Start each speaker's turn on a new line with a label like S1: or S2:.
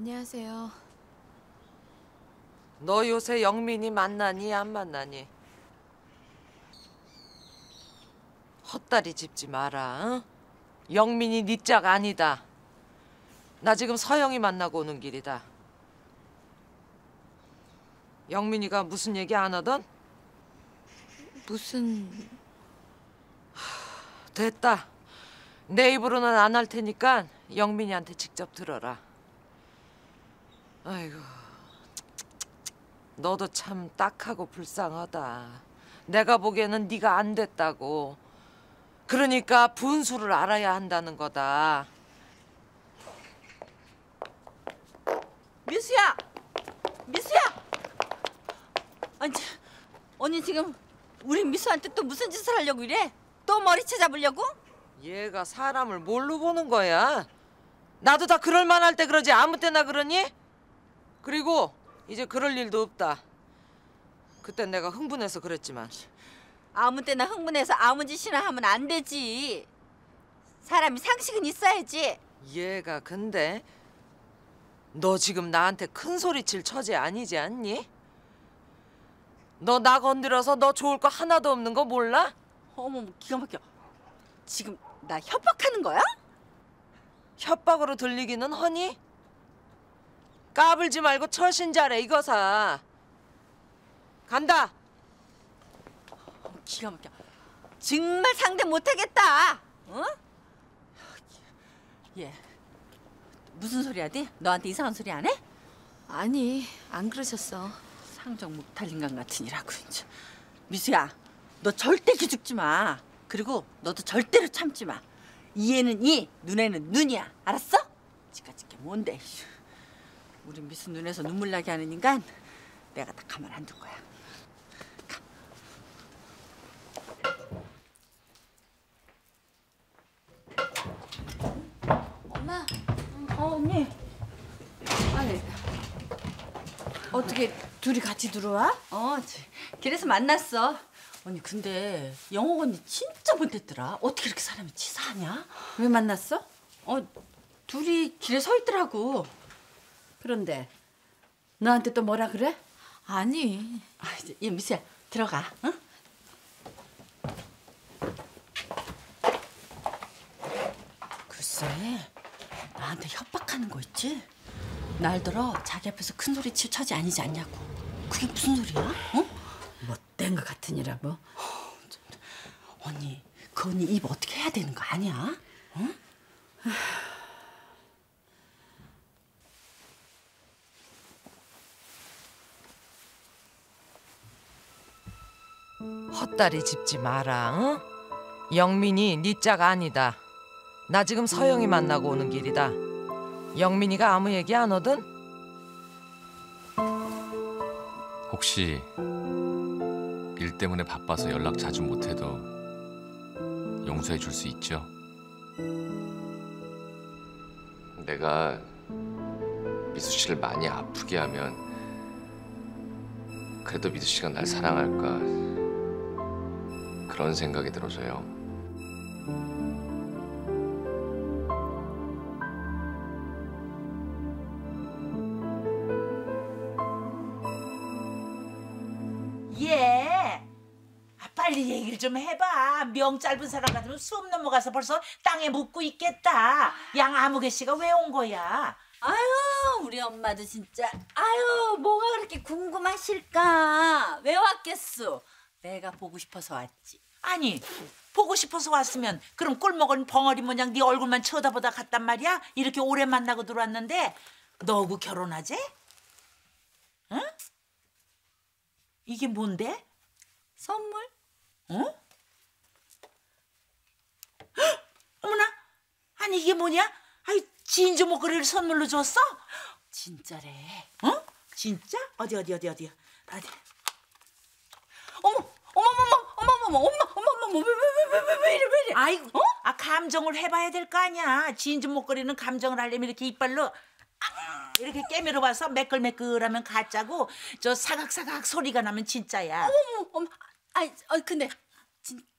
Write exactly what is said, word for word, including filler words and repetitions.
S1: 안녕하세요.
S2: 너 요새 영민이 만나니 안 만나니? 헛다리 짚지 마라. 응? 영민이 네 짝 아니다. 나 지금 서영이 만나고 오는 길이다. 영민이가 무슨 얘기 안 하던?
S1: 무슨...
S2: 됐다. 내 입으로는 안 할 테니까 영민이한테 직접 들어라. 아이고, 너도 참 딱하고 불쌍하다. 내가 보기에는 네가 안 됐다고. 그러니까 분수를 알아야 한다는 거다.
S3: 미수야! 미수야! 아니, 언니 지금 우리 미수한테 또 무슨 짓을 하려고 이래? 또 머리채 잡으려고?
S2: 얘가 사람을 뭘로 보는 거야? 나도 다 그럴 만할 때 그러지 아무 때나 그러니? 그리고 이제 그럴 일도 없다. 그땐 내가 흥분해서 그랬지만.
S3: 아무 때나 흥분해서 아무 짓이나 하면 안 되지. 사람이 상식은 있어야지.
S2: 얘가 근데 너 지금 나한테 큰 소리 칠 처지 아니지 않니? 너 나 건드려서 너 좋을 거 하나도 없는 거 몰라?
S3: 어머, 기가 막혀. 지금 나 협박하는 거야?
S2: 협박으로 들리기는 허니? 까불지 말고 처신 잘해 이거사. 간다.
S3: 어머, 기가 막혀. 정말 상대 못하겠다. 어? 얘 무슨 소리 하디? 너한테 이상한 소리 안 해?
S1: 아니, 안 그러셨어.
S3: 상정 목탈인간 같은 이라고 이제. 미수야, 너 절대 기죽지 마. 그리고 너도 절대로 참지 마. 이에는 이, 눈에는 눈이야. 알았어? 지까짓 게 뭔데? 우리 미수 눈에서 눈물 나게 하는 인간 내가 다 가만 안 둘 거야.
S1: 엄마.
S3: 어, 언니.
S1: 아니, 어떻게 둘이 같이 들어와?
S3: 어, 저, 길에서 만났어. 언니, 근데 영옥 언니 진짜 못됐더라. 어떻게 이렇게 사람이 치사하냐?
S1: 왜 만났어?
S3: 어, 둘이 길에 서 있더라고.
S1: 그런데 너한테 또 뭐라 그래? 아니.
S3: 아, 이제 얘 미수야, 들어가. 응? 글쎄, 나한테 협박하는 거 있지? 날 들어 자기 앞에서 큰 소리 칠 처지 아니지 않냐고. 그게 무슨 소리야? 어?
S1: 못된 것 같으니라고.
S3: 언니, 그 언니 입 어떻게 해야 되는 거 아니야? 응?
S2: 헛다리 짚지 마라. 응? 영민이 네 짝 아니다. 나 지금 서영이 만나고 오는 길이다. 영민이가 아무 얘기 안 하든?
S4: 혹시 일 때문에 바빠서 연락 자주 못해도 용서해 줄 수 있죠? 내가 미수 씨를 많이 아프게 하면 그래도 미수 씨가 날 사랑할까 그런 생각이 들어서요.
S5: 예. 아, 빨리 얘기를 좀 해봐. 명 짧은 사람 같으면 수업 넘어가서 벌써 땅에 묻고 있겠다. 양 아무개 씨가 왜 온 거야?
S3: 아유, 우리 엄마도 진짜. 아유, 뭐가 그렇게 궁금하실까? 왜 왔겠어? 내가 보고 싶어서 왔지.
S5: 아니, 보고 싶어서 왔으면 그럼 꿀먹은 벙어리 모양 네 얼굴만 쳐다보다 갔단 말이야? 이렇게 오래 만나고 들어왔는데 너하고 결혼하지? 응? 이게 뭔데?
S3: 선물?
S5: 어? 헉! 어머나! 아니 이게 뭐냐? 아이 진주 목걸이를 선물로 줬어?
S3: 진짜래.
S5: 어? 진짜? 어디 어디 어디 어디 어디?
S3: 어머, 어머머머, 어머머머, 엄마, 어머머머, 왜왜왜왜왜 이래 왜 이래?
S5: 아이고, 어? 아 감정을 해봐야 될 거 아니야. 진주 목걸이는 감정을 하려면 이렇게 이빨로 아, 이렇게 깨물어 봐서 매끌매끌하면 가짜고 저 사각사각 소리가 나면 진짜야.
S3: 어머, 어머, 아이, 어, 근데 진,